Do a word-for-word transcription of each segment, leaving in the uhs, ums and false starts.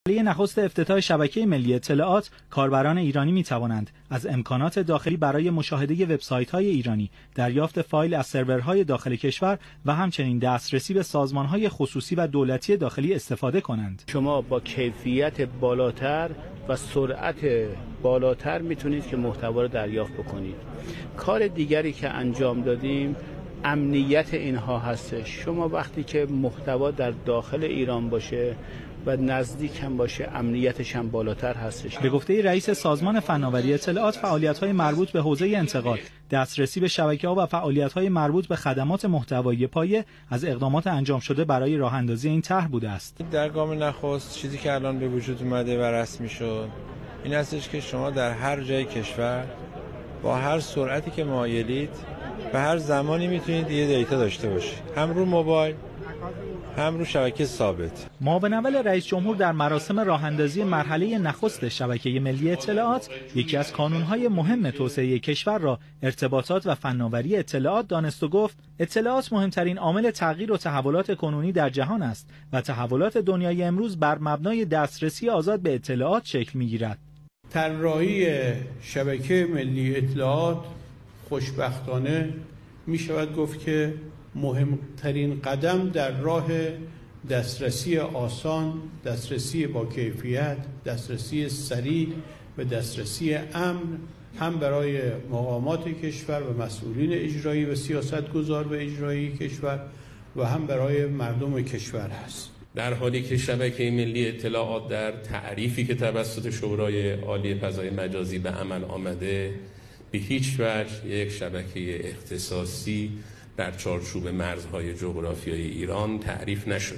نخست افتتاح شبکه ملی اطلاعات، کاربران ایرانی می توانند از امکانات داخلی برای مشاهده وبسایت‌های ایرانی، دریافت فایل از سرورهای داخل کشور و همچنین دسترسی به سازمان‌های خصوصی و دولتی داخلی استفاده کنند. شما با کیفیت بالاتر و سرعت بالاتر میتونید که محتوا رو دریافت بکنید. کار دیگری که انجام دادیم امنیت اینها هستش. شما وقتی که محتوا در داخل ایران باشه و نزدیک هم باشه، امنیتش هم بالاتر هستش. به گفته رئیس سازمان فناوری اطلاعات، فعالیت‌های مربوط به حوزه انتقال، دسترسی به شبکه‌ها و فعالیت‌های مربوط به خدمات محتوایی پایه از اقدامات انجام شده برای راه‌اندازی این طرح بوده است. در گام نخست چیزی که الان به وجود اومده و رسمی شد این هستش که شما در هر جای کشور با هر سرعتی که مایلید و هر زمانی میتونید یه دیتا داشته باشید، هم رو موبایل هم رو شبکه ثابت. معاون اول رئیس جمهور در مراسم راه‌اندازی مرحله نخست شبکه ملی اطلاعات یکی از کانون‌های مهم توسعه کشور را ارتباطات و فناوری اطلاعات دانست و گفت اطلاعات مهمترین عامل تغییر و تحولات کنونی در جهان است و تحولات دنیای امروز بر مبنای دسترسی آزاد به اطلاعات شکل می‌گیرد. طراحی شبکه ملی اطلاعات خوشبختانه می شود گفت که مهمترین قدم در راه دسترسی آسان، دسترسی با کیفیت، دسترسی سریع و دسترسی امن هم برای مقامات کشور و مسئولین اجرایی و سیاستگزار و اجرایی کشور و هم برای مردم کشور است. در حالی که شبکه ملی اطلاعات در تعریفی که توسط شورای عالی فضای مجازی به عمل آمده به هیچ وجه یک شبکه اختصاصی در چارچوب مرزهای جغرافیایی ایران تعریف نشده.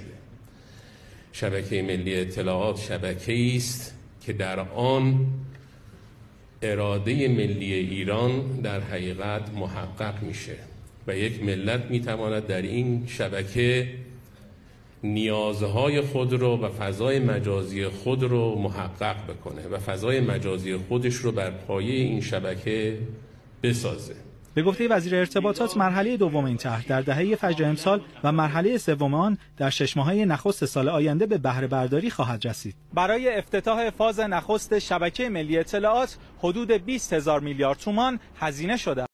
شبکه ملی اطلاعات شبکه‌ای است که در آن اراده ملی ایران در حقیقت محقق میشه و یک ملت میتواند در این شبکه نیازهای خود رو و فضای مجازی خود رو محقق بکنه و فضای مجازی خودش رو بر پایه این شبکه بسازه. به گفته وزیر ارتباطات، مرحله دوم این طرح در دهه فجر امسال و مرحله سوم آن در شش ماهه نخست سال آینده به بهره برداری خواهد رسید. برای افتتاح فاز نخست شبکه ملی اطلاعات حدود بیست هزار میلیارد تومان هزینه شده.